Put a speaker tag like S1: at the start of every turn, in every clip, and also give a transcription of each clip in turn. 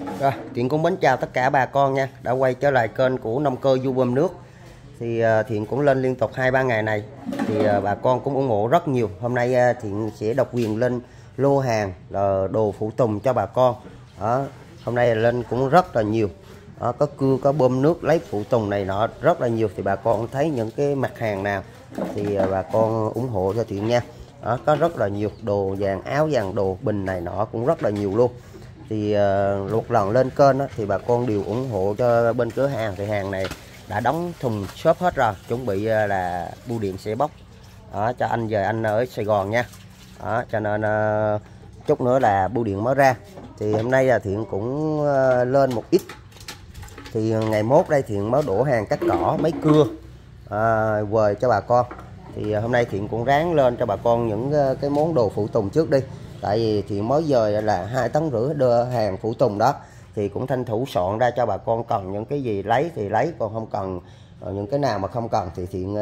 S1: Rồi, Thiện cũng mến chào tất cả bà con nha, đã quay trở lại kênh của nông cơ Du Bơm Nước. Thì Thiện cũng lên liên tục 2-3 ngày này thì bà con cũng ủng hộ rất nhiều. Hôm nay Thiện sẽ độc quyền lên lô hàng là đồ phụ tùng cho bà con. Đó, hôm nay lên cũng rất là nhiều. Đó, có cưa, có bơm nước, lấy phụ tùng này nọ rất là nhiều. Thì bà con thấy những cái mặt hàng nào thì bà con ủng hộ cho Thiện nha. Đó, có rất là nhiều đồ vàng, áo vàng, đồ bình này nọ cũng rất là nhiều luôn. Thì một lần lên kênh đó, thì bà con đều ủng hộ cho bên cửa hàng. Thì hàng này đã đóng thùng shop hết rồi, chuẩn bị là bưu điện sẽ bóc cho anh về anh ở Sài Gòn nha. Đó, cho nên chút nữa là bưu điện mới ra. Thì hôm nay là Thiện cũng lên một ít. Thì ngày mốt đây Thiện mới đổ hàng cắt cỏ, máy cưa về cho bà con. Thì hôm nay Thiện cũng ráng lên cho bà con những cái món đồ phụ tùng trước đi. Tại vì Thiện mới dời là 2,5 tấn đưa hàng phụ tùng đó. Thì cũng tranh thủ soạn ra cho bà con cần những cái gì lấy thì lấy, còn không cần những cái nào mà không cần thì Thiện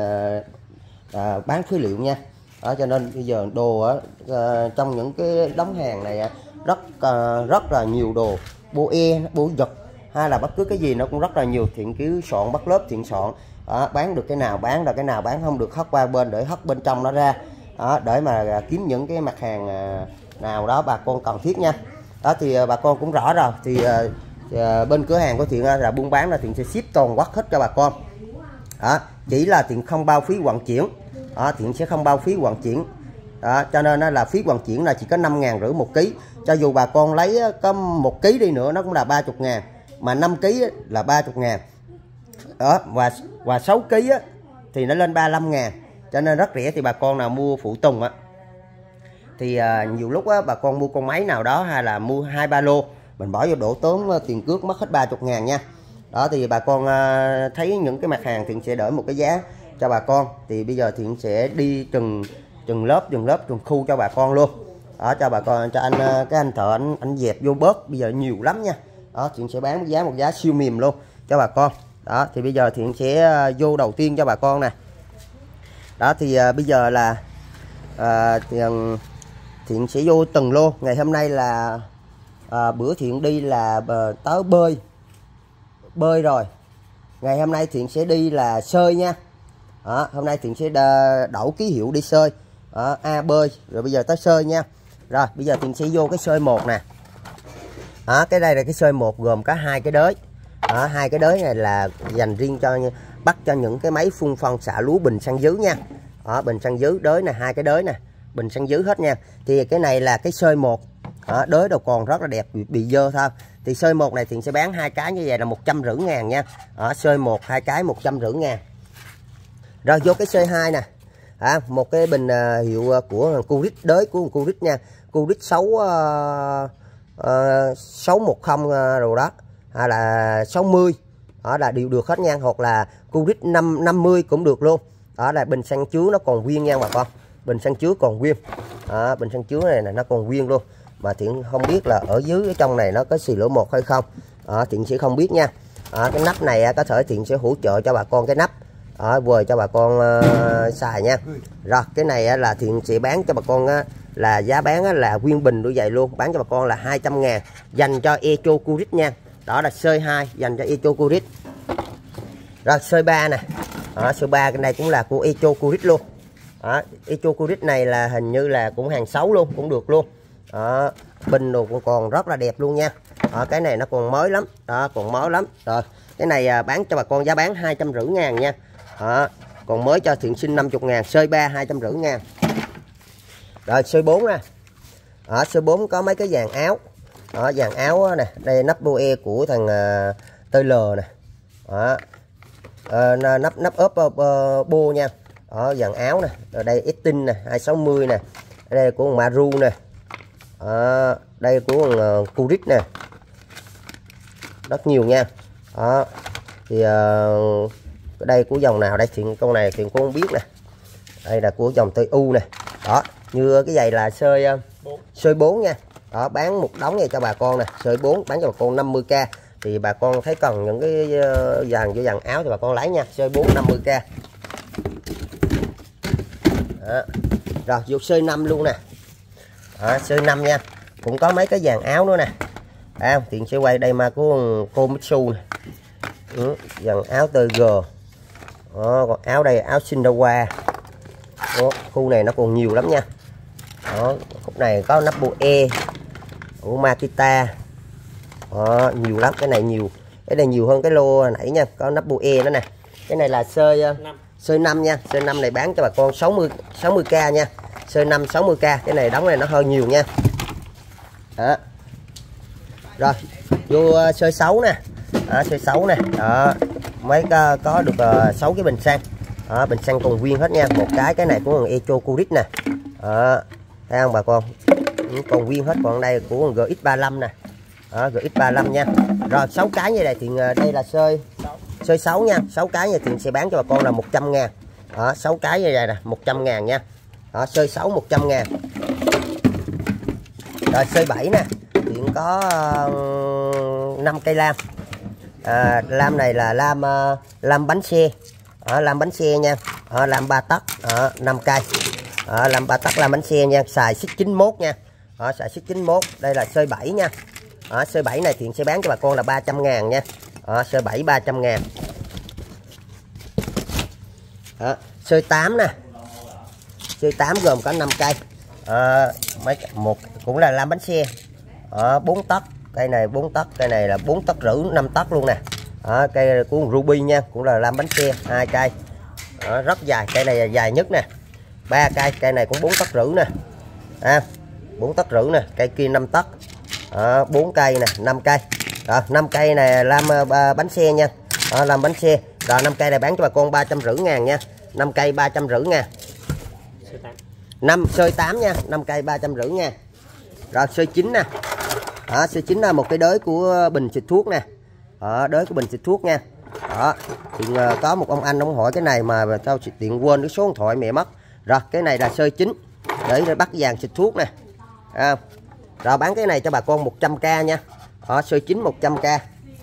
S1: bán phế liệu nha. Đó, cho nên bây giờ đồ trong những cái đống hàng này rất là nhiều đồ, bô bô giật hay là bất cứ cái gì nó cũng rất là nhiều. Thiện cứ soạn bắt lớp Thiện soạn. Đó, bán được cái nào bán, được cái nào bán không được hất qua bên để hất bên trong nó ra. Đó, để mà kiếm những cái mặt hàng nào đó bà con cần thiết nha. Đó thì bà con cũng rõ rồi. Thì bên cửa hàng của Thiện là buôn bán là Thiện sẽ ship toàn quốc hết cho bà con. Đó, chỉ là Thiện không bao phí vận chuyển. Đó, Thiện sẽ không bao phí vận chuyển. Đó, cho nên là phí vận chuyển là chỉ có 5.500 một ký. Cho dù bà con lấy có 1 ký đi nữa nó cũng là 30.000, mà 5 ký là 30.000. Đó, và 6 ký thì nó lên 35.000. Cho nên rất rẻ. Thì bà con nào mua phụ tùng thì nhiều lúc bà con mua con máy nào đó hay là mua 2-3 lô, mình bỏ vô đổ tốn tiền cước mất hết 30.000 nha. Đó thì bà con thấy những cái mặt hàng Thiện sẽ đỡ một cái giá cho bà con. Thì bây giờ Thiện sẽ đi từng lớp từng khu cho bà con luôn. Đó, cho bà con, cho cái anh thợ anh dẹp vô bớt, bây giờ nhiều lắm nha. Đó, Thiện sẽ bán một giá siêu mềm luôn cho bà con. Đó thì bây giờ Thiện sẽ vô đầu tiên cho bà con nè. Đó thì bây giờ là Thiện sẽ vô từng lô. Ngày hôm nay là bữa Thiện đi là tới bơi rồi. Ngày hôm nay Thiện sẽ đi là sơi nha. Đó, hôm nay Thiện sẽ đổ ký hiệu đi sơi. A bơi rồi bây giờ tới sơi nha. Rồi bây giờ Thiện sẽ vô cái sơi 1 nè. Đó, cái đây là cái sơi 1 gồm có 2 cái đới. Đó, 2 cái đới này là dành riêng cho bắt cho những cái máy phun phân xạ lúa bình xăng dứ nha. Đó, bình xăng dứ đới nè, 2 cái đới nè, bình xăng dứ hết nha. Thì cái này là cái sơi 1. Đới đâu còn rất là đẹp, bị dơ thôi. Thì sơi 1 này Thiện sẽ bán 2 cái như vậy là 150.000 nha. Sơi 1 2 cái 150.000. Rồi vô cái sơi 2 nè. Một cái bình hiệu của Curit, đới của Curit nha. Curit 610 rồi đó, hay là 60. Đó là đều được hết nha, hoặc là Curit 50 cũng được luôn. Đó là bình xăng chứa nó còn nguyên nha bà con. Bình xăng chứa còn nguyên. Bình xăng chứa này là nó còn nguyên luôn. Mà Thiện không biết là ở dưới ở trong này nó có xì lửa 1 hay không. Thiện sẽ không biết nha. Cái nắp này có thể Thiện sẽ hỗ trợ cho bà con cái nắp vừa cho bà con xài nha. Rồi cái này là Thiện sẽ bán cho bà con là giá bán là nguyên bình như vậy luôn, bán cho bà con là 200.000 dành cho Echo Curit nha. Đó là sơi 2 dành cho Echo Curit. Rồi sơi 3 nè. Sơi 3 cái này cũng là của Echo Curit luôn. Echo Curit này là hình như là cũng hàng 6 luôn, cũng được luôn. Bình đồ cũng còn rất là đẹp luôn nha. Cái này nó còn mới lắm. Đó, còn mới lắm. Rồi cái này bán cho bà con giá bán 250.000 nha. Còn mới cho Thiện xin 50.000. Sơi 3 250.000. Rồi sơi 4 nè. Sơi 4 có mấy cái dàn áo. Dàn áo nè, đây nắp boe của thằng TL nè. Nắp ốp bô nha. Dàn áo nè. Rồi đây Estin nè, 260 nè. Đây của Maru nè. Đây của Curit nè. Rất nhiều nha. Thì đây của dòng nào đây Thiện, con này Thiện cũng không biết nè. Đây là của dòng TU nè. Đó, như cái giày là sơi 4 nha. Đó, bán một đống này cho bà con nè, sợi 4 bán cho bà con 50k. Thì bà con thấy cần những cái dàn áo thì bà con lấy nha, sợi 4 50k. Đó. Rồi vô sợi 5 luôn nè. Sợi 5 nha. Cũng có mấy cái dàn áo nữa nè. Thiện sẽ quay đây mà của cô Mitsu này. Dần áo tơ G. Đó, còn áo đây áo Shindawa. Khu này nó còn nhiều lắm nha. Đó, khúc này có nắp bộ E của Makita. Đó, nhiều lắm, cái này nhiều. Cái này nhiều hơn cái lô nãy nha, có nắp bộ E nữa nè. Cái này là sơi 5 nha, sơi 5 này bán cho bà con 60k nha. Sơi 5 60k, cái này đóng này nó hơi nhiều nha. Đó. Rồi, vô sơi 6 nè. Sơi 6 nè. Đó, mấy có được 6 cái bình xăng. Đó, bình xăng còn nguyên hết nha. Một cái này của Echo Curit nè. Đó, thấy không bà con? Còn nguyên hết, còn đây của GX35 nè. Đó, GX35 nha. Rồi 6 cái như này thì đây là sơi 6 nha. 6 cái như thì sẽ bán cho bà con là 100.000. Đó, 6 cái như vậy nè, 100.000 nha. Đó, sơi 6 100.000. Rồi sơi 7 nè, hiện có 5 cây lam. Lam này là lam bánh xe. Lam bánh xe nha. Lam 3 tấc, 5 cây. Lam 3 tấc lam bánh xe nha, xài xích 91 nha. Xài xích 91. Đây là sơi 7 nha. Sơi 7 này Thiện sẽ bán cho bà con là 300.000 nha. Sơi 7 300.000. Sơi 8 nè. Sơi 8 gồm có 5 cây. Một cũng là lam bánh xe. 4 tấc, cây này 4 tấc, cây này là 4 tấc rưỡi 5 tấc luôn nè. Cây của Ruby nha, cũng là lam bánh xe 2 cây. Rất dài, cây này là dài nhất nè. 3 cây, cây này cũng 4 tấc rưỡi nè. 4 tấc rưỡi nè, cây kia 5 tấc. 4 cây nè, 5 cây. Rồi 5 cây này lam bánh xe nha. Làm bánh xe. Rồi 5 cây này bán cho bà con 350.000 nha. 5 cây 350.000. Sơi 8 nha, 5 cây 350 nha. Rồi sơi 9 nè. Sơi 9 là một cái đới của bình xịt thuốc nè. Đới của bình xịt thuốc nha. Thì có một ông anh ông hỏi cái này mà tao tiện quên cái số điện thoại mẹ mất. Rồi cái này là sơi 9 để bắt vàng xịt thuốc nè. Rồi bán cái này cho bà con 100k nha. Sơi 9 100k.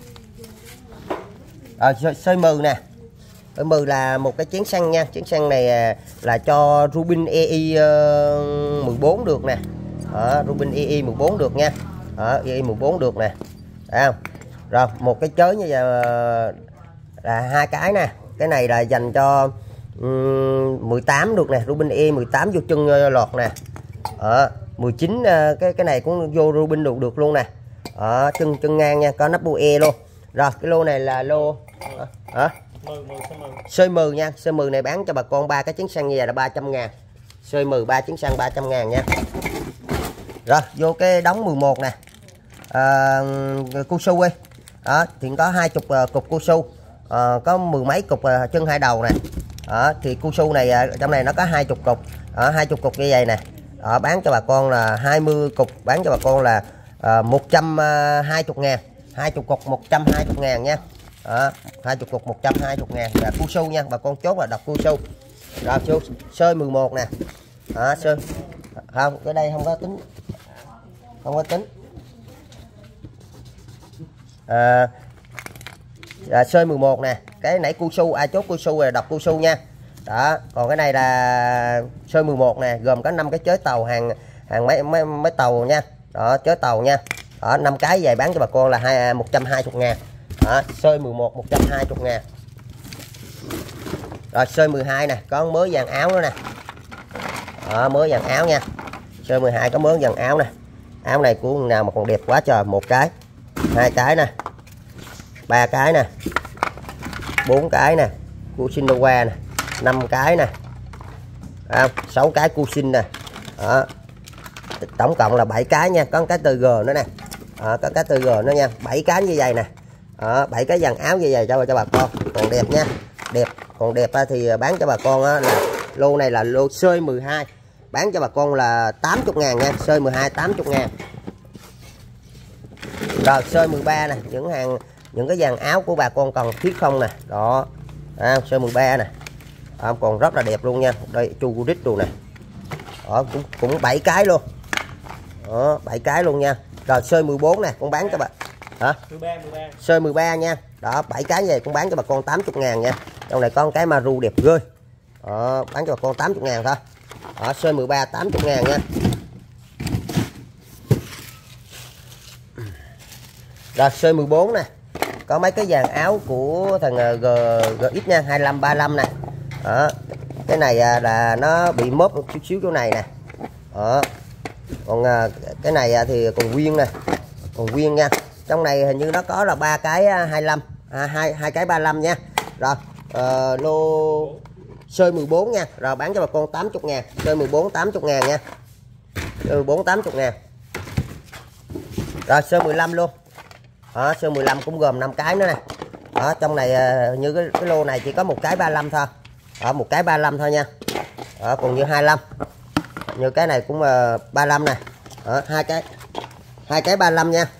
S1: Rồi sơi 10 nè. Sơi 10 là một cái chén xăng nha. Chén xăng này là cho Rubin EI 14 được nè. Rubin EI 14 được nha. EI 14 được nè. Thấy không? Rồi một cái chới như vậy là 2 cái nè. Cái này là dành cho 18 được nè. Rubin EI 18 vô chân lọt nè. 19 cái này cũng vô Rubin được luôn nè. Chân ngang nha, có nắp bu E luôn. Rồi cái lô này là lô sơi 10 nha. Sơi 10 này bán cho bà con 3 cái chén xăng như vậy là 300.000. Sơi 10 3 chén xăng 300.000 nha. Rồi vô cái đóng 11 nè. Cu su đi. Thì có 20 cục cu su. Có 10 mấy cục chân hai đầu nè. Thì cu su này trong này nó có 20 cục. 20 cục như vậy nè. Bán cho bà con là 20 cục, bán cho bà con là 120.000. 20 cục 120.000 nha. 20 cục 120.000 là cu su nha, bà con chốt là đọc cu su. Rồi sơi 11 nè. Sơi không, cái đây không có tính. Không có tính. Sơi 11 nè. Cái nãy cu su ai chốt cu su rồi đọc cu su nha. Đó, còn cái này là sơi 11 nè, gồm có 5 cái chới tàu hàng mấy tàu nha. Đó, chới tàu nha. Đó, 5 cái về bán cho bà con là 120.000. Sơi 11 120.000. Rồi sơi 12 nè, có mới dàn áo nữa nè. Mới dàn áo nha. Sơi 12 có mới dàn áo nè. Áo này của nào mà còn đẹp quá trời. 1 cái, 2 cái nè, 3 cái nè, 4 cái nè, của Shindawa nè, 5 cái nè, 6 cái cu xin nè. Tổng cộng là 7 cái nha. Có cái từ G nữa nè. Có cái từ G nữa nha. 7 cái như vậy nè. 7 cái dàn áo như vậy cho bà con. Còn đẹp nha. Đẹp. Còn đẹp thì bán cho bà con là lô này là lô sơi 12. Bán cho bà con là 80.000 nha. Sơi 12 80.000. Rồi sơi 13 nè. Những cái dàn áo của bà con cần thiết không nè. Đó. Sơi 13 nè. Còn rất là đẹp luôn nha. Đây chu Gudit luôn nè. Đó, cũng 7 cái luôn. Đó, 7 cái luôn nha. Rồi sơi 14 nè, con bán cho bà. 13. Sơi 13 nha. Đó, 7 cái về con bán cho bà con 80.000 nha. Trong này có một cái maru đẹp ghê. Đó, bán cho bà con 80.000 thôi. Đó, sơi 13 80.000 nha. Rồi size 14 nè, có mấy cái dàn áo của thằng GX nha, 25 35 nè. Đó. Cái này là nó bị móp một chút xíu chỗ này nè. Đó. Còn cái này thì còn nguyên nè, còn nguyên nha. Trong này hình như nó có là 3 cái 25, hai cái 35 nha. Rồi lô size 14 nha. Rồi bán cho bà con 80.000, size 14 80.000 nha. Size 14 80.000. Rồi size 15 luôn. Đó, size 15 cũng gồm 5 cái nữa nè. Đó, trong này như cái lô này chỉ có một cái 35 thôi. Đó, một cái 35 thôi nha. Đó, còn như 25. Như cái này cũng 35 nè. Đó, hai cái 35 nha.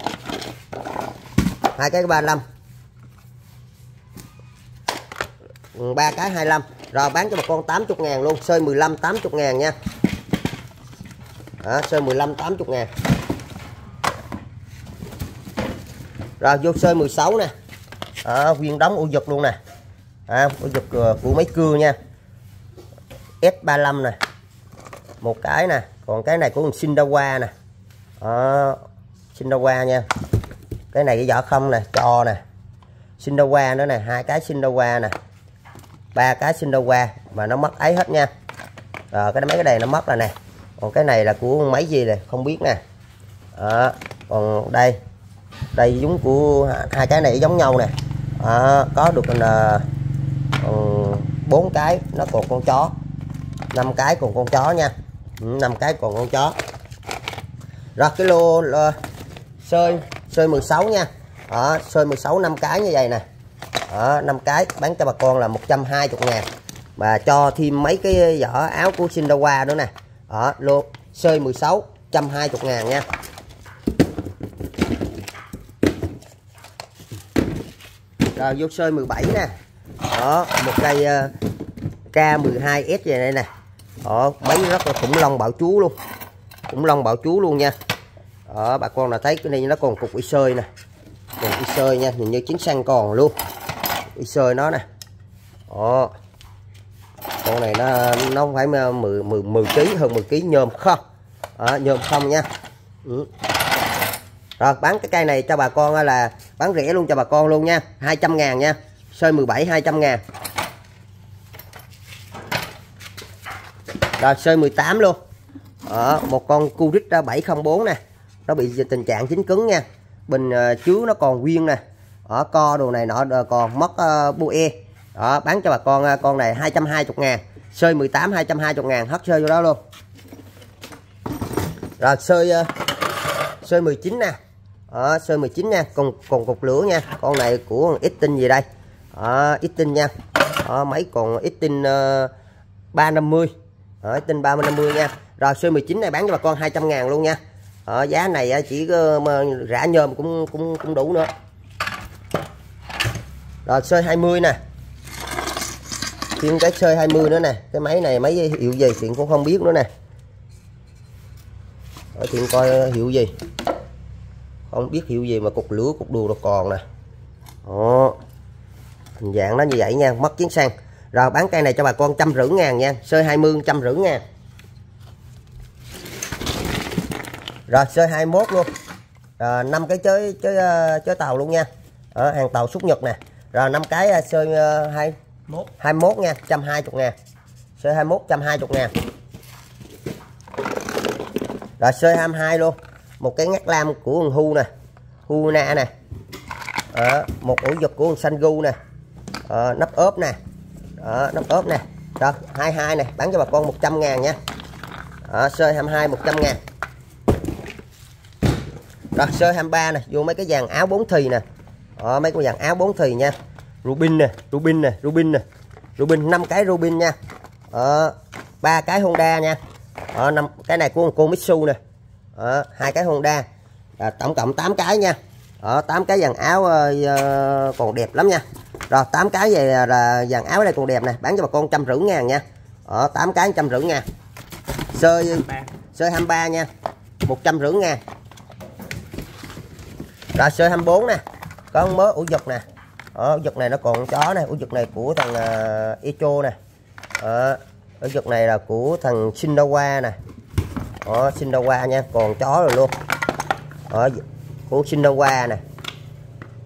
S1: Hai cái 35. 3 cái 25. Rồi bán cho bà con 80.000 luôn, size 15 80.000 nha. Đó, size 15 80.000. Rồi vô size 16 nè. Nguyên đóng ổ giật luôn nè. Ổ giật của mấy cưa nha. S35 nè. Một cái nè, còn cái này của Shindawa nè. Shindawa nha. Cái này cái vỏ không nè, cho nè. Shindawa nữa nè, hai cái Shindawa nè. 3 cái Shindawa mà nó mất ấy hết nha. Rồi mấy cái này nó mất rồi nè. Còn cái này là của mấy gì này không biết nè. Còn đây giống của hai cái này giống nhau nè. Có được 4 cái nó còn con chó, 5 cái còn con chó nha. 5 cái còn con chó. Rồi cái lô size 16 nha. Size 16 5 cái như vậy nè. 5 cái bán cho bà con là 120.000. Mà cho thêm mấy cái vỏ áo của Shindawa nữa nè. Lô size 16 120.000 nha. Rồi vô size 17 nè. Một cây K12S về đây nè. Mấy rất là khủng long bạo chúa luôn. Khủng long bạo chúa luôn nha. Bà con là thấy cái này nó còn cục y sơi nè. Còn y sơi nha, nhìn như chiến xăng còn luôn. Y sơi nó nè. Con này nó không phải 10 kg, hơn 10 kg nhôm không. Nhôm không nha. Rồi bán cái cây này cho bà con là bán rẻ luôn cho bà con luôn nha, 200.000 nha. Size 17 200.000. Rồi size 18 luôn. Một con Curit 704 nè. Nó bị tình trạng dính cứng nha. Bình chứa nó còn nguyên nè. Co đồ này nọ còn mất bue. Bán cho bà con này 220.000. Size 18 220.000, hết size vô đó luôn. Rồi size 19 nè. Size 19 nha, còn cục lửa nha. Con này của ít tinh gì đây. Ít tinh nha. Mấy còn ít tinh 350. Ít tinh 350 nha. Rồi size 19 này bán cho bà con 200.000 luôn nha. Giá này chỉ rã nhôm cũng đủ nữa. Rồi size 20 nè. Thêm cái size 20 nữa nè. Cái máy này máy hiệu gì thì cũng không biết nữa nè. Thì coi hiệu gì, không biết hiệu gì mà cục lửa cục đùa nó còn nè. Hình dạng nó như vậy nha, mất chiến xăng. Rồi bán cây này cho bà con 150.000 nha, size 20 150.000. Rồi size 21 luôn. 5 cái chới tàu luôn nha. Hàng tàu xuất Nhật nè. Rồi 5 cái size 21 nha, 120.000. Size 21 120.000. Rồi size 22 luôn. Một cái ngắt lam của con Hu nè, Huna nè. Một ổ giật của con Sangu nè. Nắp ốp nè. Nắp ốp nè. Rồi 22 nè, bán cho bà con 100.000 nha. Size 22 100.000. Rồi size 23 nè, vô mấy cái dàn áo 4 thì nè. Mấy cái dàn áo 4 thì nha. Rubin nè, Rubin nè, Rubin nè. Rubin 5 cái Rubin nha. 3 cái Honda nha. 5 cái này của con Mitsu nè. 2 cái Honda. Tổng cộng 8 cái nha. 8 cái dàn áo còn đẹp lắm nha. Rồi 8 cái về là dàn áo đây còn đẹp nè, bán cho bà con 150.000 nha. 8 cái 150.000. Size 23 nha, 150.000. Rồi size 24 nè. Có mớ ổ giật nè. Ổ giật này nó còn chó nè, ổ giật này của thằng Echo nè. Ổ giật này là của thằng Shindawa nè. Shindawa nha, còn chó rồi luôn. Của Shindawa nè.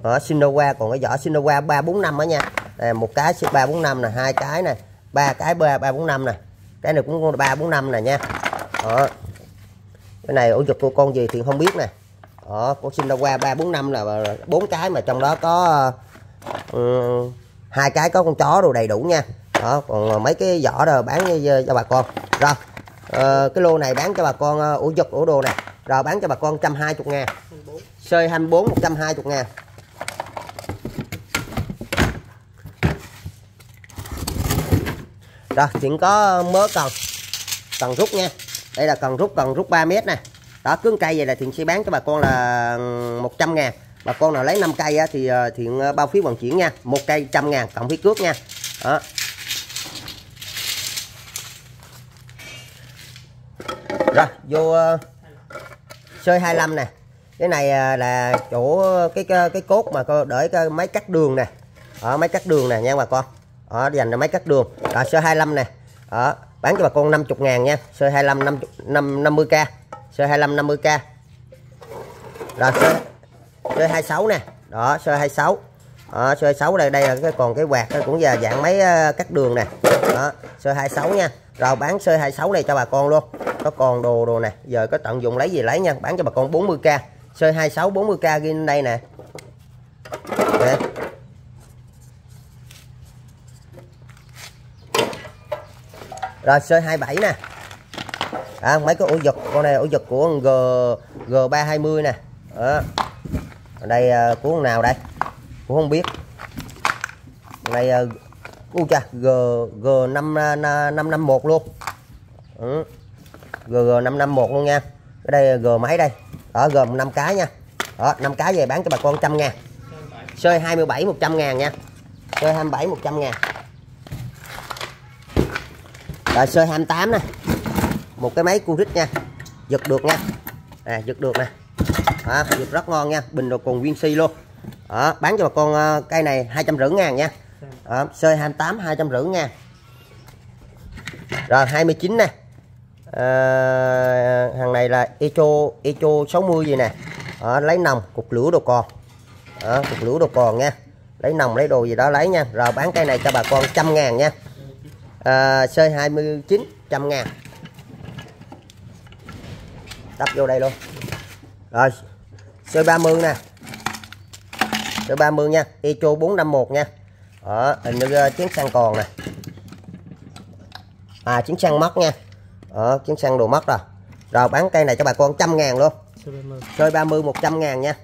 S1: Đó, Sinowa, còn cái vỏ Sinowa 345 đó nha. Đây, một cái 345 nè, hai cái nè, ba cái 345 nè, cái này cũng 345 nè nha. Đó, cái này ổ giật của con gì thì không biết nè. Đó, con Sinowa 345 là 4 cái, mà trong đó có hai cái có con chó đồ đầy đủ nha. Đó, còn mấy cái vỏ rồi bán cho bà con. Rồi cái lô này bán cho bà con ổ giật ổ đồ này, rồi bán cho bà con 120.000, sơi 24 120.000. Rồi chuyện có mớ cần rút nha. Đây là cần rút 3 mét nè. Đó, cứng cây vậy là Thiện sẽ bán cho bà con là 100.000. Bà con nào lấy 5 cây á, thì Thiện bao phí vận chuyển nha. Một cây 100.000 cộng phí cước nha. Đó. Rồi vô sơi 25 nè. Cái này là chỗ cái cốt mà để cái máy cắt đường nè. Ở máy cắt đường nè nha bà con. Đó, dành cho máy cắt đường. Rồi sơi 25 nè. Đó, bán cho bà con 50.000 nha. Sơi 25 50k. Sơi 25 50k. Rồi sơi 26 nè. Đó, sơi 26. Đó, sơi 26 đây là còn cái quạt cũng là dạng máy cắt đường nè. Đó, sơi 26 nha. Rồi bán sơi 26 này cho bà con luôn. Có còn đồ nè, giờ có tận dụng lấy gì lấy nha. Bán cho bà con 40k. Sơi 26 40k ghi lên đây nè. Đấy. Rồi sơi 27 nè. Mấy cái ổ giật, con này ổ giật của G320 nè. Đó. Ở đây của con nào đây cũng không biết. Con này G551 luôn. G551 luôn nha. Cái đây G mấy đây. Đó, gồm 5 cái nha. Đó, 5 cái về bán cho bà con 100.000. Sơi 27 100.000 nha. Sơi 27 100.000. Rồi sơi 28 nè. Một cái máy Curit nha. Giật được nha. Giật được nè. Đó, giật rất ngon nha. Bình rồi còn nguyên si luôn. Đó, bán cho bà con cây này 250.000 nha. Đó, sơi 28 250.000. Rồi 29 nè. Hàng này là Echo 60 gì nè. Đó, lấy nòng cục lửa đồ còn. Đó, cục lửa đồ còn nha. Lấy nòng lấy đồ gì đó lấy nha. Rồi bán cây này cho bà con 100.000 nha. Sơi 29 100.000. Đắp vô đây luôn. Rồi sơi 30 nè. Sơi 30 nha. Echo 451 nha. Đó, hình như chiến xăng còn nè. Chiến xăng mất nha. Đó, chiến xăng đồ mất rồi. Rồi bán cây này cho bà con 100.000 luôn. Sơi 30 100.000 nha.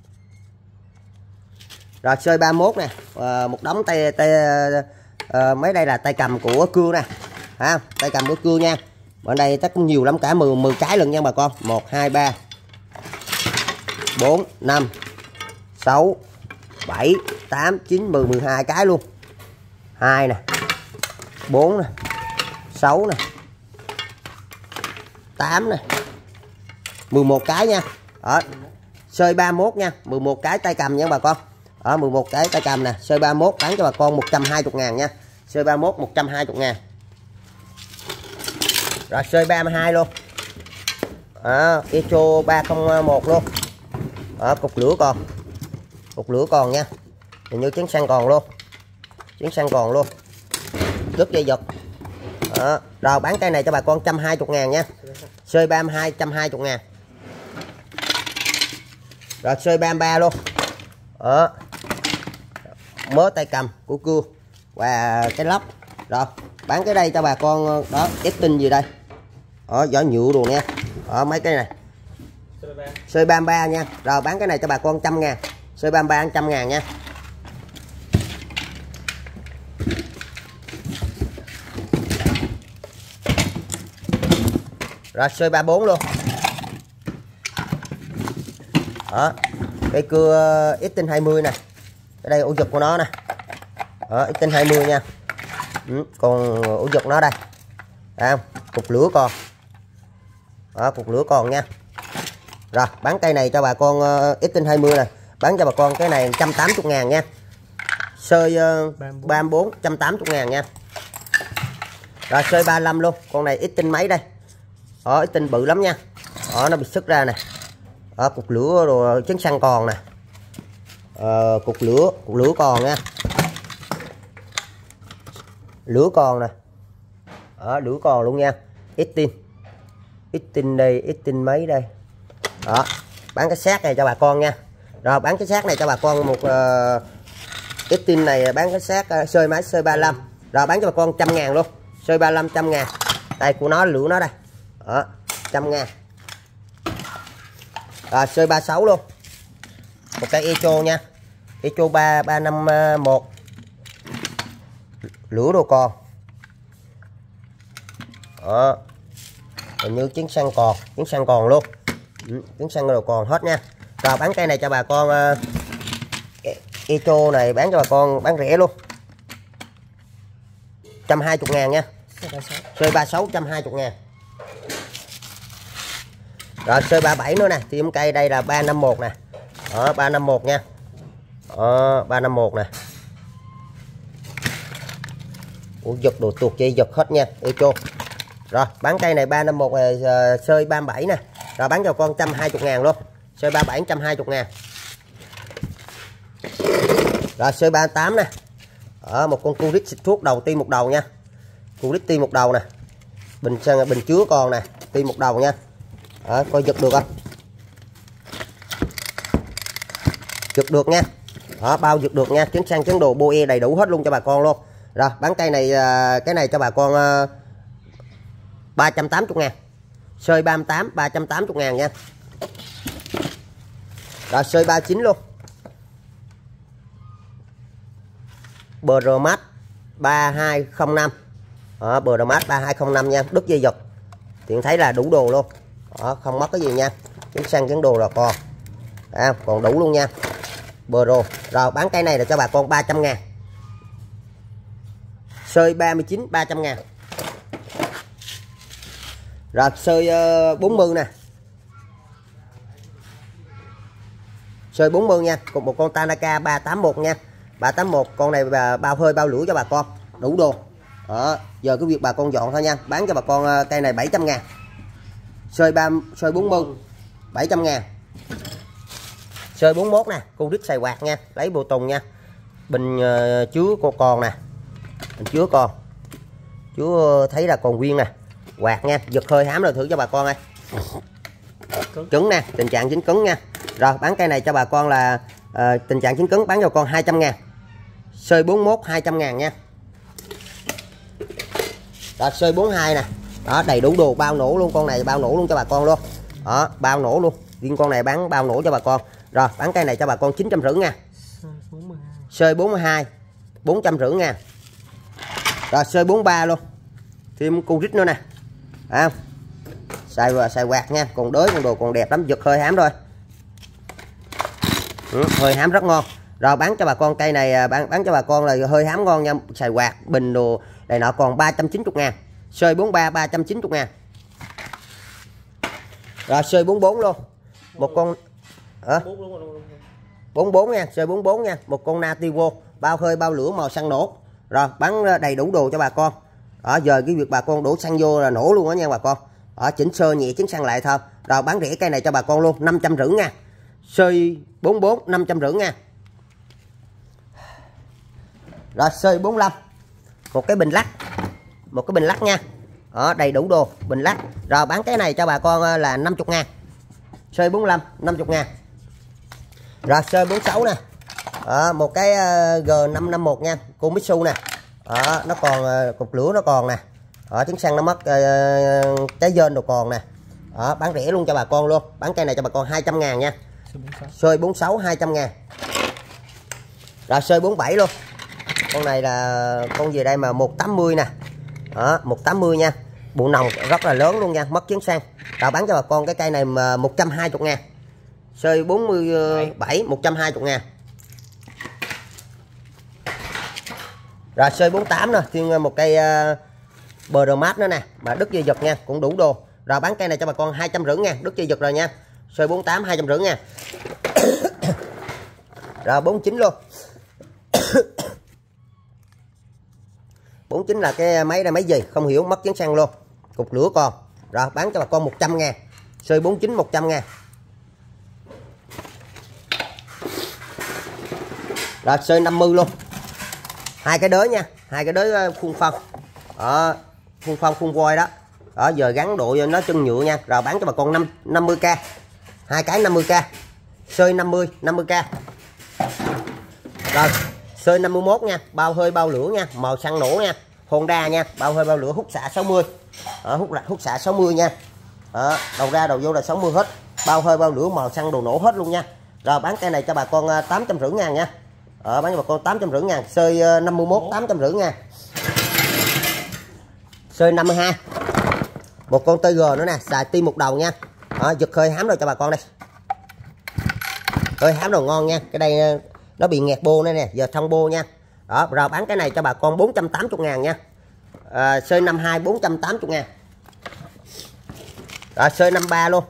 S1: Rồi sơi 31 nè. Một đống mấy đây là tay cầm của cưa nè. Tay cầm của cưa nha. Ở đây chắc cũng nhiều lắm, cả 10 cái lần nha bà con. 1 2 3 4 5 6 7 8 9 10 12 cái luôn. 2 nè. 4 nè. 6 nè. 8 nè. 11 cái nha. Đó. Sơi 31 nha, 11 cái tay cầm nha bà con. Đó, 11 cái tay cầm nè, sơi 31 bán cho bà con 120.000 nha. Sơi 31 120.000. Rồi sơi 32 luôn. Đó, Echo 301 luôn. Đó, cục lửa còn. Cục lửa còn nha. Hình như chiến xăng còn luôn. Chiến xăng còn luôn. Đứt dây giật. Đó. Rồi bán cây này cho bà con 120.000 nha. Sơi 32 120.000. Rồi sơi 33 luôn. Đó. Mớ tay cầm của cưa và cái lóc. Rồi bán cái đây cho bà con. Đó, ép tinh gì đây. Đó, vỏ nhựa đồ nha. Đó, mấy cái này sơi 33 nha. Rồi bán cái này cho bà con 100.000. Sơi 33 100.000 nha. Rồi sơi 34 luôn. Đó, cây cưa X-Tinh 20 nè. Cái đây ổ giật của nó nè. Đó, X-Tinh 20 nha. Còn ổ giật nó đây. Thấy không? Cục lửa còn. Đó, cục lửa còn nha. Rồi bán cây này cho bà con X-Tinh 20 này. Bán cho bà con cái này 180.000 nha. Sơi 34 180.000 nha. Rồi sơi 35 luôn. Con này X-Tinh mấy đây. Đó, X-Tinh bự lắm nha. Đó, nó bị sức ra nè. Đó, cục lửa rồi chiến xăng còn nè. Cục lửa còn nha, lửa còn nè, lửa còn luôn nha. Ít tin đây, ít tin mấy đây. Đó, bán cái xác này cho bà con nha. Rồi bán cái xác này cho bà con một ít tin này, bán cái xác sơi máy sơi 35. Rồi bán cho bà con 100.000 luôn. Sơi 35 100.000. Đây của nó, lửa nó đây. Đó, 100.000. Rồi sơi 36 luôn. Một cây Echo nha. Echo 351. Lửa đồ còn. Đó. Hình như chiến xăng còn luôn. Chiến xăng đồ còn hết nha. Rồi bán cây này cho bà con Echo này bán cho bà con bán rẻ luôn. 120.000 nha. Sơi 36 120.000. Rồi sơi 37 nữa nè, thêm cây đây là 351 nè. Đó 351 nha. Đó 351 nè. Ủa, giật đồ tuột dây giật hết nha, Echo. Rồi bán cây này 351 này, sơi 37 nè. Rồi bán cho con 120.000 luôn. Sơi 37 120.000. Rồi sơi 38 nè. Ở một con Curit xịt thuốc đầu tiên một đầu nha. Curit ti một đầu nè. Bình chứa còn nè, ti một đầu nha. Đó, coi giật được không? Giật được nha. Đó, bao giật được nha, trứng xăng trứng đồ boe đầy đủ hết luôn cho bà con luôn. Rồi bán cây này, cái này cho bà con 380.000. Sơi 38 380.000 nha. Rồi sơi 39 luôn. Brmat 3205. Đó, Brmat 3205 nha, đứt dây giật. Tiện thấy là đủ đồ luôn. Đó, không mất cái gì nha. Trứng xăng trứng đồ là còn. Đó, còn đủ luôn nha. Bro. Rồi bán cây này là cho bà con 300.000. Sơi 39 300.000. Rồi sơi 40 nè. Sơi 40 nha. Cùng một con Tanaka 381 nha. 381 con này bao hơi bao lửa cho bà con. Đủ đồ. Đó, giờ cái việc bà con dọn thôi nha. Bán cho bà con cây này 700.000. Sơi 40 700.000. Sơi 41 nè, con rít xài quạt nha, lấy bồ tùng nha. Bình chứa còn nè. Bình chứa còn. Chứa thấy là còn nguyên nè. Quạt nha, giật hơi hám rồi thử cho bà con ơi. Cứng nè, tình trạng dính cứng nha. Rồi bán cây này cho bà con là tình trạng dính cứng, bán cho con 200.000. Sơi 41 200.000 nha. Rồi sơi 42 nè. Đó, đầy đủ đồ bao nổ luôn, con này bao nổ luôn cho bà con luôn. Đó, bao nổ luôn. Riêng con này bán bao nổ cho bà con. Rồi bán cây này cho bà con 950 nha. Sơi 42 450 nha. Rồi sơi 43 luôn. Thêm cu rít nữa nè. À, xài quạt nha, còn đới con đồ còn đẹp lắm, giật hơi hám thôi. Hơi hám rất ngon. Rồi bán cho bà con cây này, bán cho bà con là hơi hám ngon nha, xài quạt bình đồ này nọ còn 390.000. Sơi 43 390.000. Rồi sơi 44 luôn. Một con 44 nha, sơi 44 nha, một con Nativo bao hơi bao lửa màu xăng nổ. Rồi bán đầy đủ đồ cho bà con. Đó, giờ cái việc bà con đổ xăng vô là nổ luôn đó nha bà con. Đó, chỉnh sơ nhẹ chỉnh xăng lại thôi. Rồi bán rẻ cây này cho bà con luôn 550 nha. Sơi 44 550 nha. Rồi sơi 45 một cái bình lắc nha. Đó, đầy đủ đồ bình lắc. Rồi bán cái này cho bà con là 50.000. Sơi 45 50.000. Rồi sơi 46 nè. Đó, một cái G551 nha, cô Mitsu nè. Đó, nó còn cục lửa nó còn nè. Đó, trứng xăng nó mất, trái dên đồ còn nè. Đó, bán rẻ luôn cho bà con luôn. Bán cây này cho bà con 200.000 nha. Sơi 46 200.000. Rồi sơi 47 luôn. Con này là con gì đây mà 180 nè. Đó, 180 nha. Bộ nòng rất là lớn luôn nha, mất trứng xăng. Rồi bán cho bà con cái cây này mà 120.000. Sơi 47 120.000. Rồi sơi 48 nè, thêm một cây Brmat nữa nè, mà đứt dây giật nha, cũng đủ đồ. Rồi bán cây này cho bà con 250 nha, đứt dây giật rồi nha. Sơi 48 250 nha. Rồi 49 luôn. 49 là cái máy đây, máy gì không hiểu, mất trứng xăng luôn, cục lửa còn. Rồi bán cho bà con 100.000. Sơi 49 100.000. Rồi sơi 50 luôn. Hai cái đới nha, hai cái đới khuôn phân. Đó, khuôn phân khuôn voi đó. Đó giờ gắn độ nó chân nhựa nha. Rồi bán cho bà con 50k. Hai cái 50k. Sơi 50k. Rồi, sơi 51 nha, bao hơi bao lửa nha, màu xăng nổ nha. Honda nha, bao hơi bao lửa hút xạ 60. Hút xạ 60 nha. Đó, đầu ra đầu vô là 60 hết. Bao hơi bao lửa màu xăng đồ nổ hết luôn nha. Rồi bán cây này cho bà con 850 ngàn nha. Bán cho bà con 850 ngàn. Sơi 51 850 ngàn. Sơi 52. Một con TG nữa nè, xài tim một đầu nha. Giật hơi hám rồi cho bà con đây. Hơi hám đồ ngon nha. Cái đây nó bị nghẹt bô nữa nè, giờ thông bô nha. Đó, rồi bán cái này cho bà con 480 ngàn nha. Sơi 52 480 ngàn. Rồi sơi 53 luôn.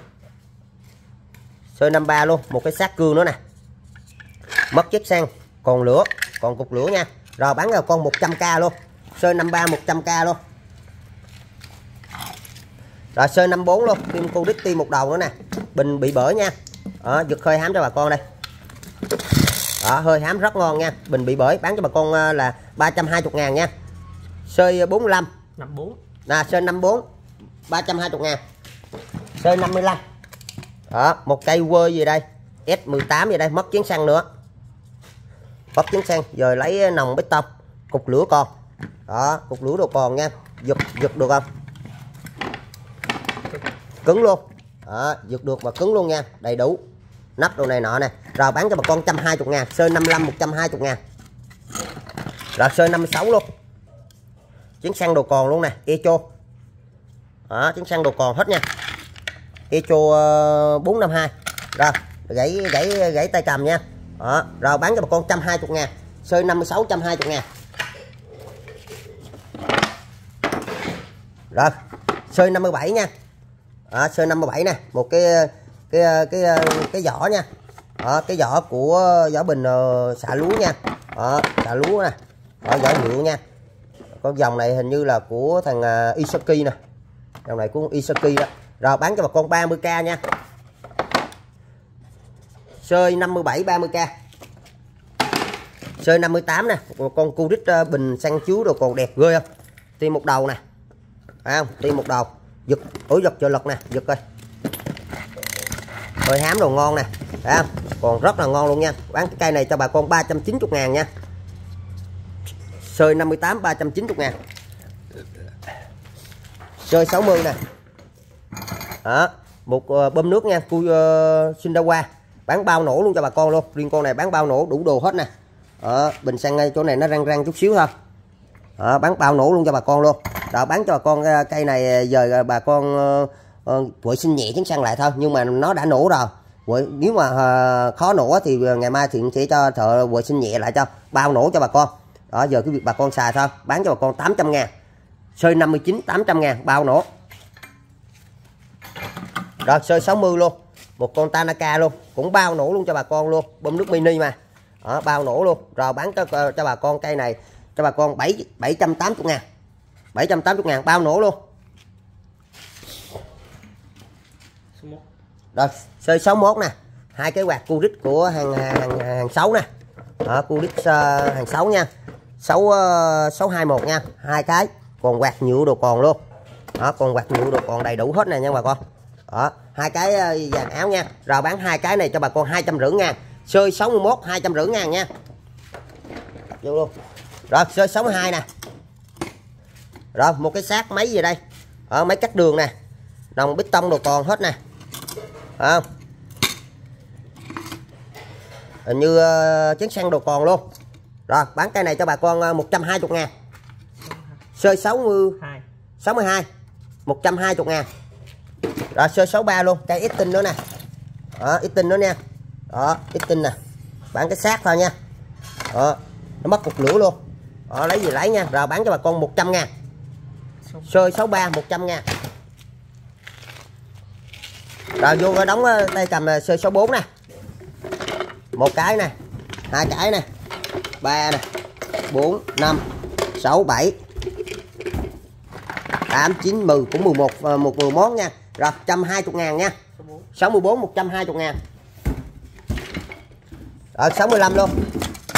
S1: Sơi 53 luôn, một cái xác cương nữa nè. Mất chiếc xăng, còn lửa, còn cục lửa nha. Rồi bán cho con 100k luôn. Sơi 53 100k luôn. Rồi sơi 54 luôn, tim cô đít tim một đầu nữa nè. Bình bị bể nha. Đó, giật hơi hám cho bà con đây. Đó, hơi hám rất ngon nha. Bình bị bể bán cho bà con là 320 ngàn nha. Sơi 45 54. Nè sơi 54 320 ngàn. Sơi 55. Đó, một cây quơ gì đây, S18 gì đây, mất chén xăng nữa. Mất chén xăng, giờ lấy nòng bê tông, cục lửa còn. Đó, cục lửa đồ còn nha. Giật được không? Cứng luôn. Đó, giật được và cứng luôn nha, đầy đủ. Nắp đồ này nọ nè. Rồi bán cho bà con 120 ngàn. Sơi 55 120 ngàn. Rồi sơi 56 luôn. Chén xăng đồ còn luôn nè, Echo. Đó, chén xăng đồ còn hết nha. Echo 452. Rồi gãy tay cầm nha. Đó, rồi bán cho bà con 120 ngàn. Sơi 56 120 ngàn. Rồi sơi 57 nha. Đó, sơi 57 nè, một cái vỏ nha. Đó, cái vỏ của vỏ bình xạ lúa nha. Đó, xạ lúa nè. Đó, vỏ nhựa nha. Con dòng này hình như là của thằng Isaki nè. Dòng này của Isaki đó. Rồi bán cho bà con 30k nha. Sơi 57 30k. Sơi 58 nè, một con cu đít bình xăng chiếu đồ còn đẹp ghê không? Tim một đầu nè. Phải không? Tim một đầu. Giật giật trợ lực nè, giật coi. Hơi hám đồ ngon nè. Phải không? Còn rất là ngon luôn nha. Bán cái cây này cho bà con 390 ngàn nha. Sơi 58 390 ngàn. Sơi 60 nè. Đó, một bơm nước nha, Sindawa. Bán bao nổ luôn cho bà con luôn. Riêng con này bán bao nổ đủ đồ hết nè. Bình xăng ngay chỗ này nó răng chút xíu thôi. Bán bao nổ luôn cho bà con luôn. Đó, bán cho bà con cây này giờ bà con vệ sinh nhẹ chén xăng lại thôi, nhưng mà nó đã nổ rồi. Nếu mà khó nổ thì ngày mai thì sẽ cho thợ vệ sinh nhẹ lại cho bao nổ cho bà con. Đó, giờ cái việc bà con xài thôi. Bán cho bà con 800 ngàn. Sơi 59 800 ngàn bao nổ. Rồi sơi 60 luôn, một con Tanaka luôn, cũng bao nổ luôn cho bà con luôn, bơm nước mini mà. Đó, bao nổ luôn. Rồi bán cho bà con cây này cho bà con 780 ngàn. 780 ngàn bao nổ luôn. Rồi sơi 61 nè, hai cái quạt cu đít của hàng 6 nè. Đó, cu đít hàng 6 nha. 621 nha, hai cái, còn quạt nhựa đồ còn luôn. Đó, còn quạt nhựa đồ còn đầy đủ hết nè nha bà con. Đó, hai cái vàng áo nha. Rồi bán hai cái này cho bà con 250 ngàn. Sơi 61 250 ngàn nha. Vô luôn. Rồi sơi 62 nè. Rồi một cái xác máy gì đây. Máy cắt đường nè. Đồng bê tông đồ còn hết nè. Không? Hình như chén xăng đồ còn luôn. Rồi bán cái này cho bà con 120 ngàn. Sơi 62 120 ngàn. Rồi sơi 63 luôn, cây ít tinh nữa nè. Đó, ít tinh nữa nha. Đó, ít tinh nè. Bán cái xác thôi nha. Đó, nó mất cục lửa luôn. Đó, lấy gì lấy nha. Rồi bán cho bà con 100 ngàn. Sơi 63 100 ngàn. Rồi vô cái đóng tay cầm sơi 64 nè. Một cái nè, hai cái nè, 3 nè, 4 5 6 7 8 9 10 cũng 11 một 10 món nha. Rồi 120 ngàn nha. 64 120 ngàn. Rồi 65 luôn.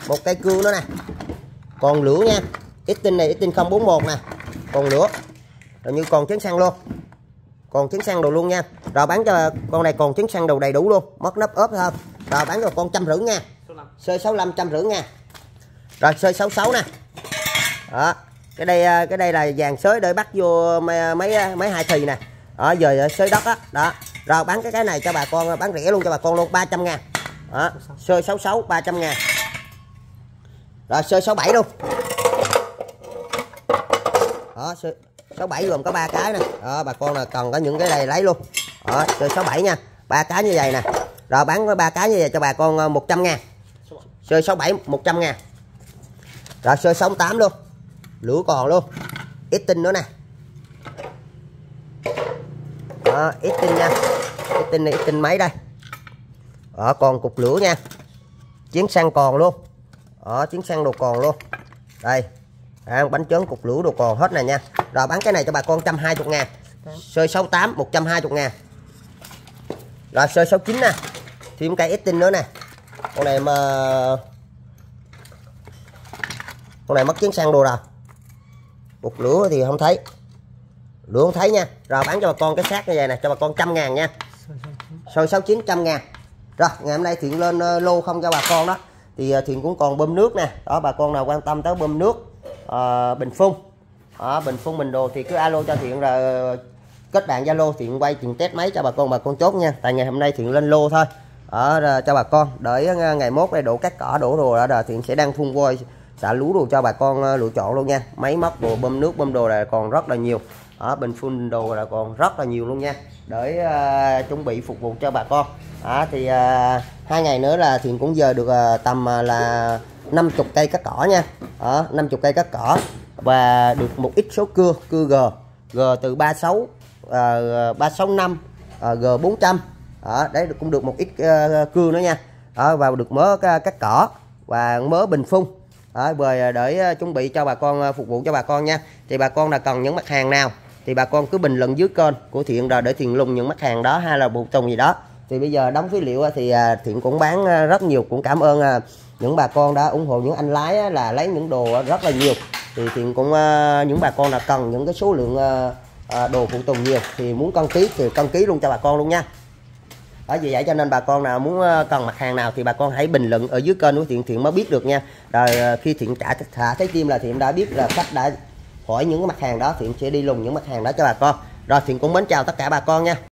S1: một cây cưa nữa nè, còn lửa nha. Ít tinh này ít tinh 041 nè, còn lửa. Rồi như còn trứng xăng luôn, còn trứng xăng đồ luôn nha. Rồi bán cho con này còn trứng xăng đồ đầy đủ luôn, mất nắp ốp thôi. Rồi bán cho con 150 nha, sơi 65 150 nha. Rồi sơi 66 nè. Đó, cái đây là vàng sới để bắt vô mấy hai thì nè. Đó, giờ sới đất á. Đó. Rồi bán cái này cho bà con, bán rẻ luôn cho bà con luôn, 300 ngàn. Đó, sơi 66 300 ngàn. Rồi sơi 67 luôn. Đó, sơi 67 gồm có 3 cái nè. Đó, bà con là cần có những cái này lấy luôn. Đó, sơi 67 nha, 3 cái như vậy nè. Rồi bán với 3 cái như vậy cho bà con 100 ngàn. Sơi 67 100 ngàn. Rồi sơi 68 luôn, lửa còn luôn, ít tinh nữa nè. Đó, ít tinh nha, ít tinh này ít tinh mấy đây. Đó, còn cục lửa nha, chiến xăng còn luôn. Đó, chiến xăng đồ còn luôn đây. Bánh trớn cục lửa đồ còn hết này nha. Rồi bán cái này cho bà con 120 ngàn. Sơi 68 120 ngàn. Rồi sơi 69 nè, thêm cây ít tinh nữa nè. Con này mà con này mất chiến xăng đồ rồi, cục lửa thì không thấy, lửa không thấy nha. Rồi bán cho bà con cái xác như vậy nè, cho bà con 100 ngàn nha. Sôi 69 100 ngàn. Rồi ngày hôm nay Thiện lên lô không cho bà con đó. Thì Thiện cũng còn bơm nước nè. Đó, bà con nào quan tâm tới bơm nước, bình phun, bình phun bình đồ thì cứ alo cho Thiện, rồi kết bạn Zalo, Thiện quay Thiện test máy cho bà con chốt nha. Tại ngày hôm nay Thiện lên lô thôi. Cho bà con đợi ngày mốt đây đổ cắt cỏ đổ đồ đó, Thiện sẽ đăng phun voi xả lúa đồ cho bà con lựa chọn luôn nha. Máy móc đồ bơm nước bơm đồ là còn rất là nhiều. Bình phun đồ là còn rất là nhiều luôn nha, để chuẩn bị phục vụ cho bà con. Thì 2 ngày nữa là Thiện cũng giờ được tầm là 50 cây cắt cỏ nha. 50 cây cắt cỏ và được một ít số cưa G từ 36 365 G 400. Đấy cũng được một ít cưa nữa nha. Và được mớ cắt cỏ và mớ bình phun. Để chuẩn bị cho bà con, phục vụ cho bà con nha. Thì bà con là cần những mặt hàng nào thì bà con cứ bình luận dưới kênh của Thiện, rồi để Thiện lùng những mặt hàng đó hay là phụ tùng gì đó. Thì bây giờ đóng phí liệu thì Thiện cũng bán rất nhiều. Cũng cảm ơn những bà con đã ủng hộ những anh lái là lấy những đồ rất là nhiều. Thì Thiện cũng những bà con là cần những cái số lượng đồ phụ tùng nhiều thì muốn cân ký thì cân ký luôn cho bà con luôn nha. Vì vậy cho nên bà con nào muốn cần mặt hàng nào thì bà con hãy bình luận ở dưới kênh của Thiện mới biết được nha. Rồi khi Thiện thả thấy tim là Thiện đã biết là khách đã hỏi những cái mặt hàng đó, Thiện sẽ đi lùng những mặt hàng đó cho bà con. Rồi Thiện cũng mến chào tất cả bà con nha.